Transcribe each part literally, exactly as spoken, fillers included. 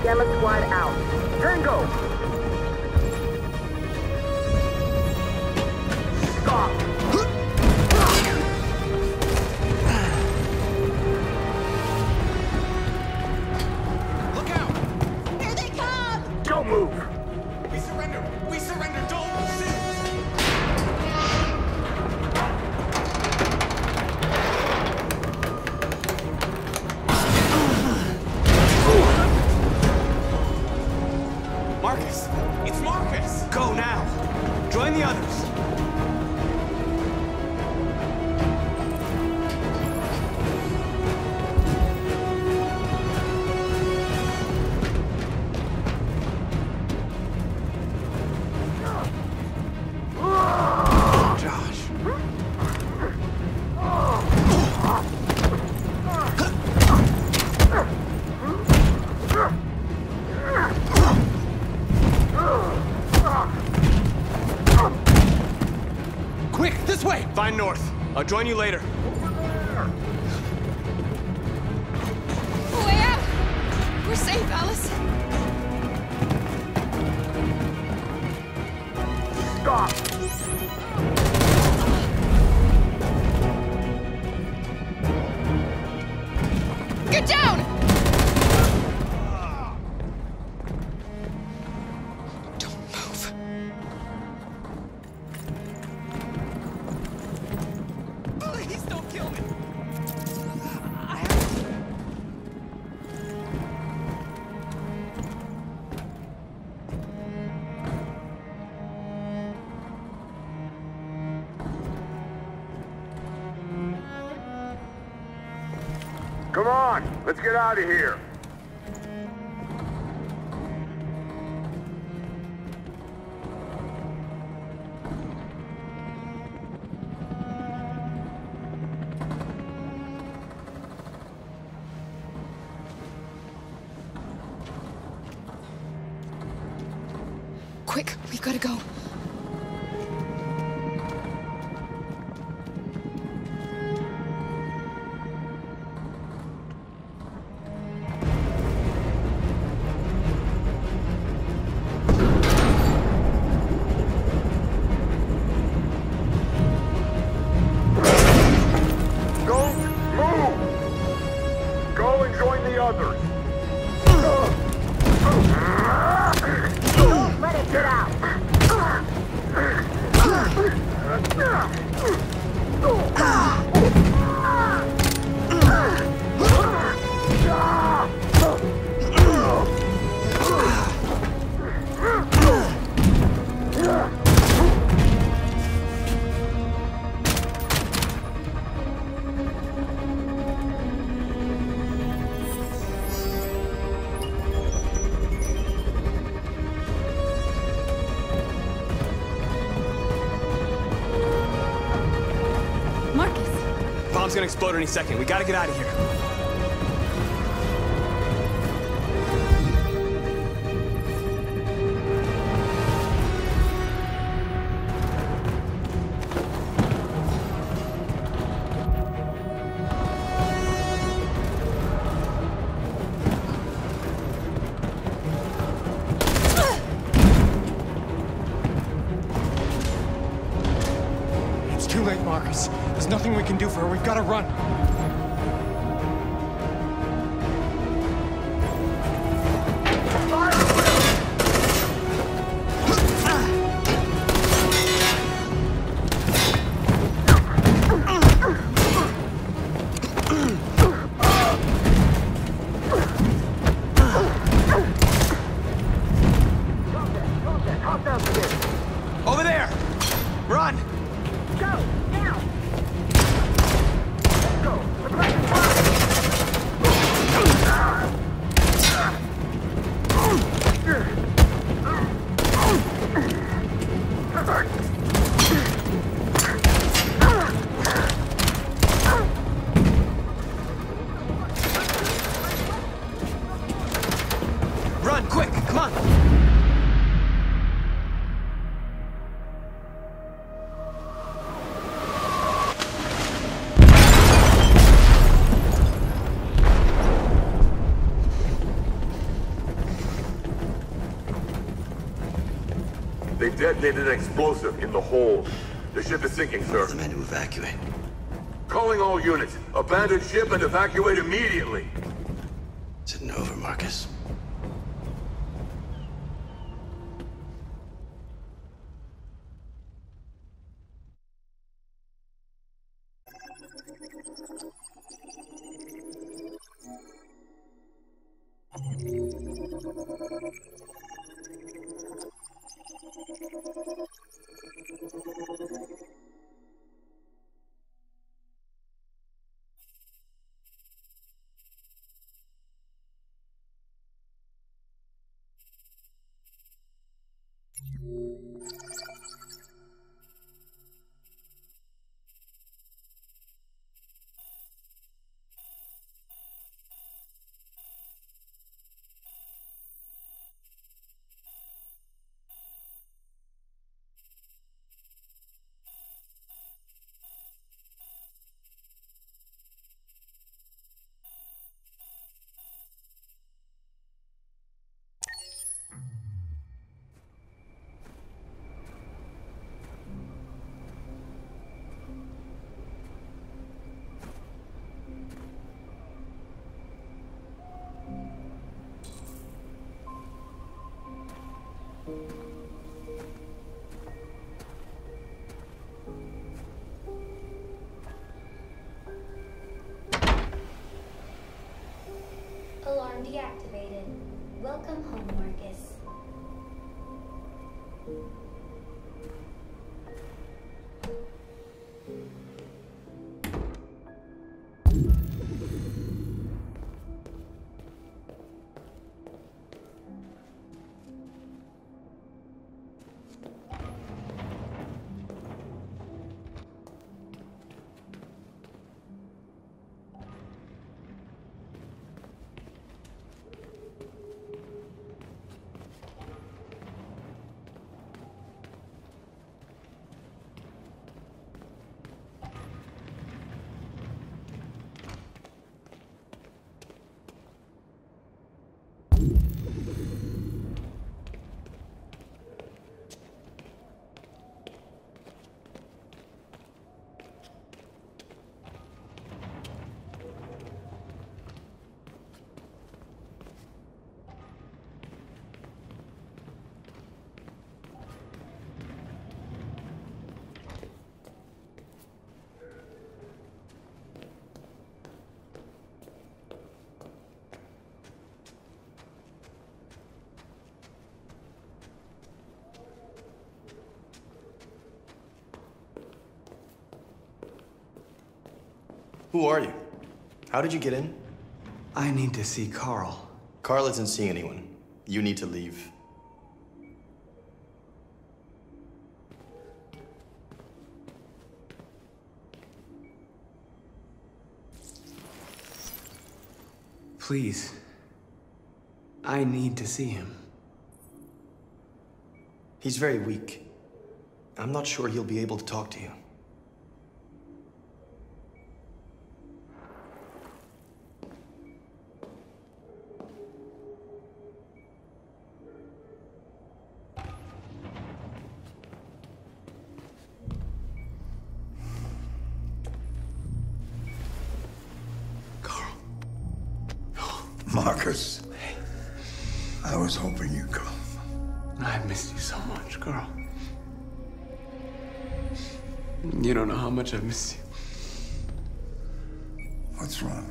Gamma Squad out. Tango! Stop! Look out! Here they come! Don't move! We surrender! We surrender! Don't shoot! Marcus! It's Marcus! Go now! Join the others! Josh. Quick, this way! Find North. I'll join you later. Way out! We're safe, Alice. Stop! Get down! Don't move. Please don't kill me! I Come on! Let's get out of here! Quick, we've got to go. Don't move! Go and join the others! Don't let it get out! Marcus! Bomb's gonna explode any second. We gotta get out of here. It's too late, Marcus. There's nothing we can do for her. We've got to run. Over there! Run! Go! Now! Let's go! Detonated an explosive in the hold. The ship is sinking, sir. The men to evacuate. Calling all units. Abandon ship and evacuate immediately. Is it over, Marcus? Alarm deactivated. Welcome home, Marcus. Who are you? How did you get in? I need to see Carl. Carl isn't seeing anyone. You need to leave. Please. I need to see him. He's very weak. I'm not sure he'll be able to talk to you. Marcus, I was hoping you'd come. I've missed you so much, Carl. You don't know how much I've missed you. What's wrong,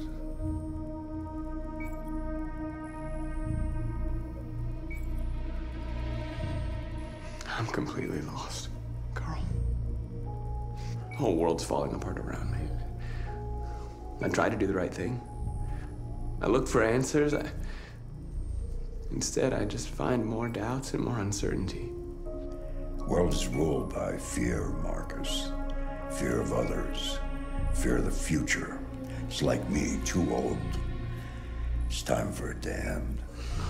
Marcus? I'm completely lost, Carl. The whole world's falling apart around me. I tried to do the right thing. I look for answers. I... Instead, I just find more doubts and more uncertainty. The world is ruled by fear, Marcus. Fear of others. Fear of the future. It's like me, too old. It's time for a damned.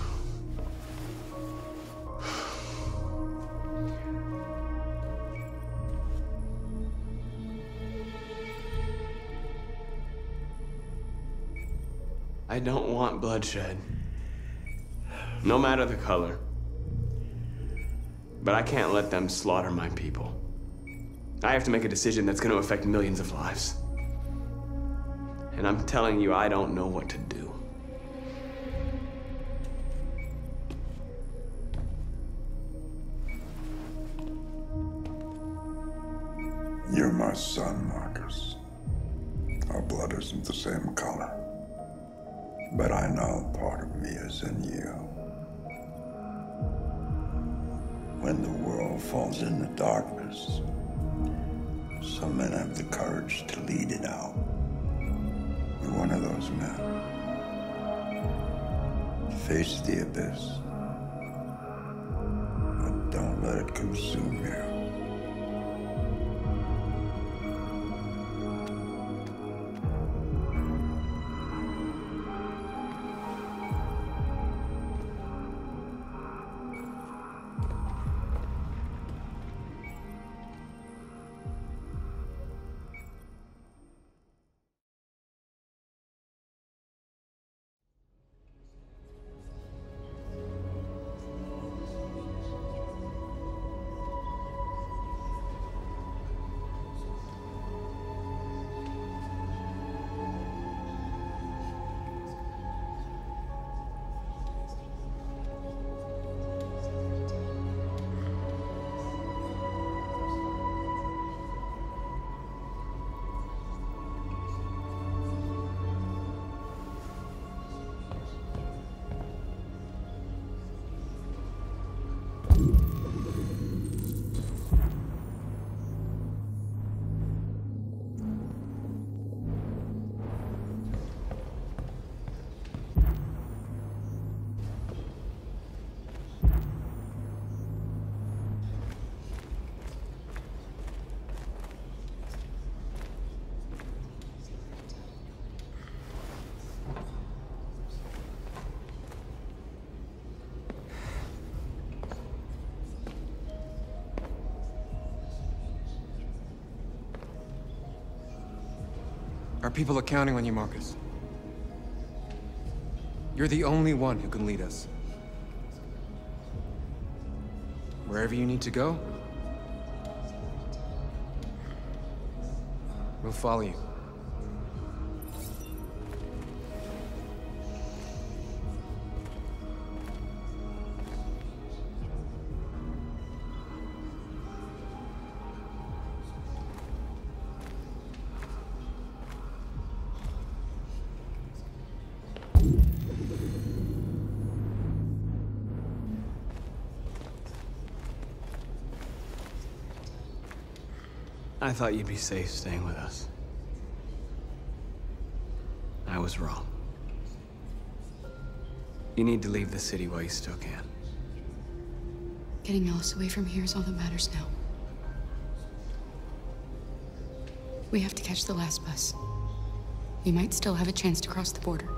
I don't want bloodshed. No matter the color. But I can't let them slaughter my people. I have to make a decision that's going to affect millions of lives. And I'm telling you, I don't know what to do. You're my son, Marcus. Our blood isn't the same color. But I know part of me is in you. When the world falls into darkness, some men have the courage to lead it out. You're one of those men. Face the abyss, but don't let it consume you. Our people are counting on you, Marcus. You're the only one who can lead us. Wherever you need to go, we'll follow you. I thought you'd be safe staying with us. I was wrong. You need to leave the city while you still can. Getting Alice away from here is all that matters now. We have to catch the last bus. We might still have a chance to cross the border.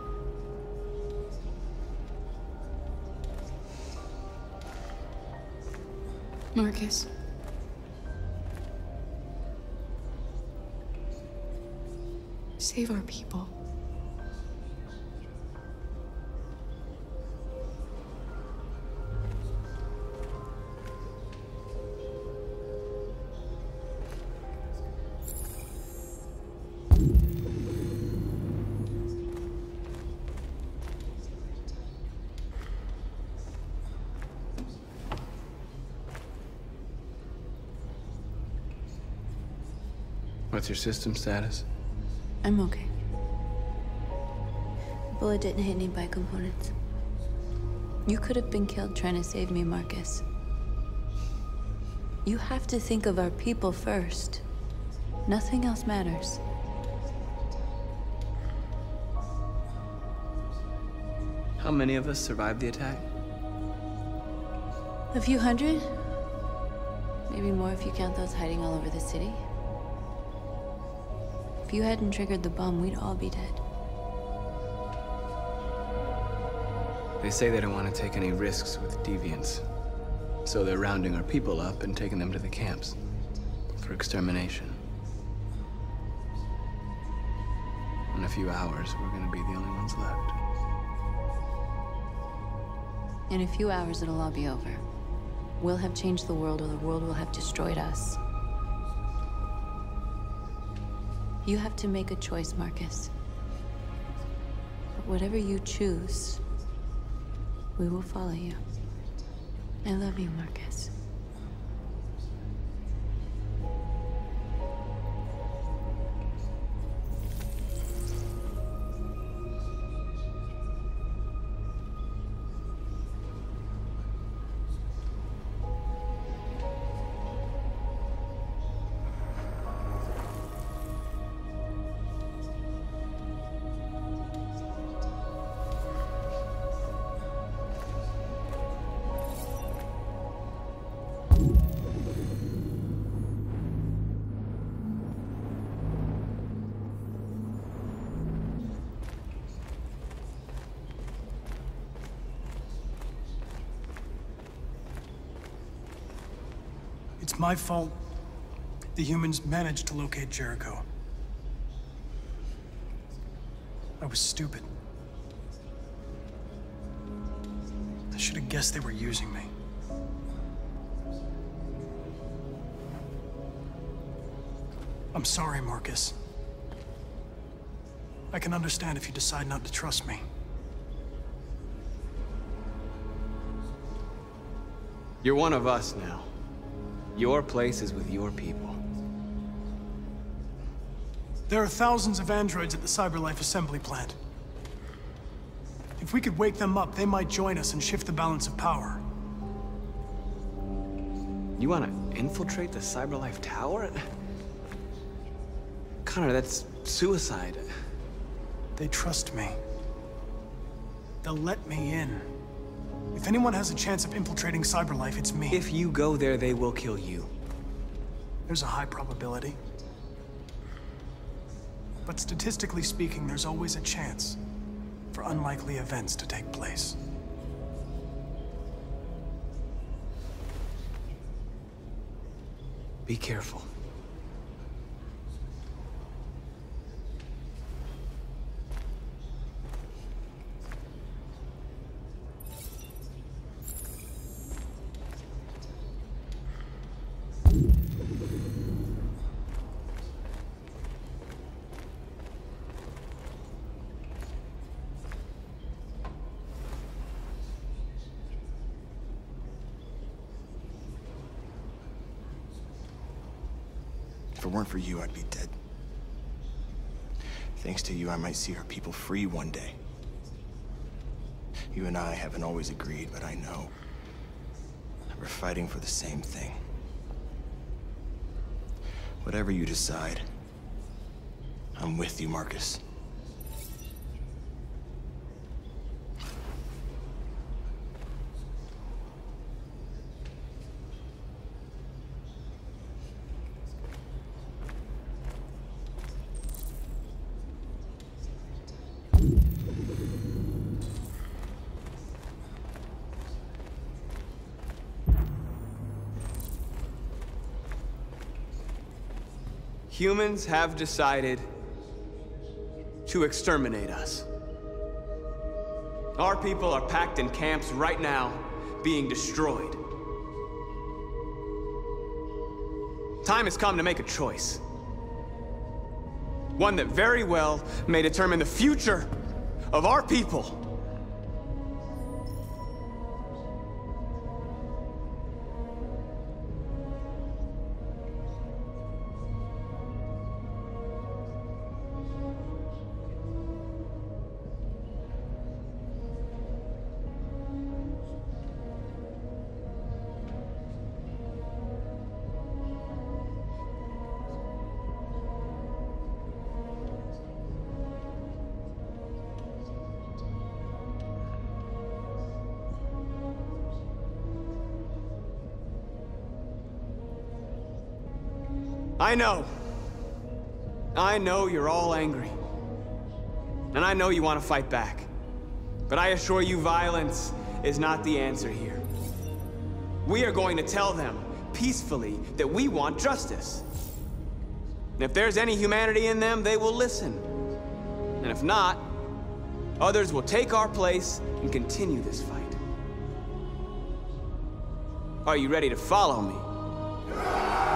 Marcus. Save our people. What's your system status? I'm okay. The bullet didn't hit any bike components. You could have been killed trying to save me, Marcus. You have to think of our people first. Nothing else matters. How many of us survived the attack? A few hundred? Maybe more if you count those hiding all over the city. If you hadn't triggered the bomb, we'd all be dead. They say they don't want to take any risks with deviants. So they're rounding our people up and taking them to the camps for extermination. In a few hours, we're gonna be the only ones left. In a few hours, it'll all be over. We'll have changed the world, or the world will have destroyed us. You have to make a choice, Marcus. But whatever you choose, we will follow you. I love you, Marcus. It's my fault the humans managed to locate Jericho. I was stupid. I should have guessed they were using me. I'm sorry, Marcus. I can understand if you decide not to trust me. You're one of us now. Your place is with your people. There are thousands of androids at the CyberLife assembly plant. If we could wake them up, they might join us and shift the balance of power. You want to infiltrate the CyberLife tower? Connor, that's suicide. They trust me. They'll let me in. If anyone has a chance of infiltrating CyberLife, it's me. If you go there, they will kill you. There's a high probability. But statistically speaking, there's always a chance for unlikely events to take place. Be careful. If it weren't for you, I'd be dead. Thanks to you, I might see our people free one day. You and I haven't always agreed, but I know we're fighting for the same thing. Whatever you decide, I'm with you, Marcus. Humans have decided to exterminate us. Our people are packed in camps right now, being destroyed. Time has come to make a choice. One that very well may determine the future of our people. I know. I know you're all angry. And I know you want to fight back. But I assure you, violence is not the answer here. We are going to tell them, peacefully, that we want justice. And if there's any humanity in them, they will listen. And if not, others will take our place and continue this fight. Are you ready to follow me?